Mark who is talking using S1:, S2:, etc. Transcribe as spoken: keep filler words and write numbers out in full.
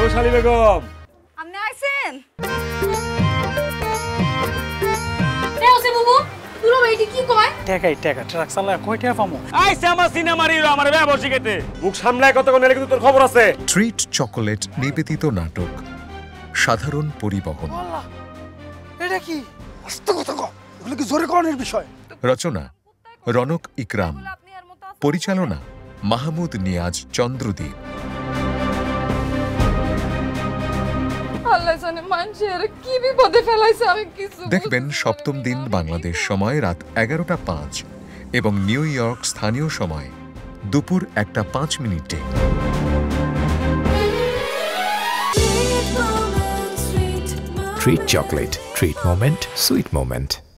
S1: শালী বেগম
S2: আপনি আইছেন রে ওসে বাবু পুরো এইটি কি কয়
S3: টাকাই টাকা ট্রাক চালায় কয় টাকা পামু
S1: আইছে আমার সিনেমার হিরো আমার ব্যবহার শিখাইতে মুখ সামলায় কতক্ষণ এলে কিন্তু তোর খবর আছে
S4: ট্রিট চকোলেট নিবেদিত নাটক সাধারণ পরিবহন
S3: এটা কি আস্তে কথা কও এগুলো কি জোরে কোনের বিষয়
S4: রচনা রনক ইকরাম পরিচালনা মাহমুদ নিয়াজ চন্দ্রদীপ
S2: আল্লাহ জানে মানুষের কি বিপদে ফেলাইছে আমি কিছু
S4: দেখবেন সপ্তম দিন বাংলাদেশ সময় রাত এগারোটা পাঁচ এবং নিউ ইয়র্ক স্থানীয় সময় দুপুর একটা পাঁচ মিনিটে
S5: Treat chocolate. Treat moment. Sweet moment.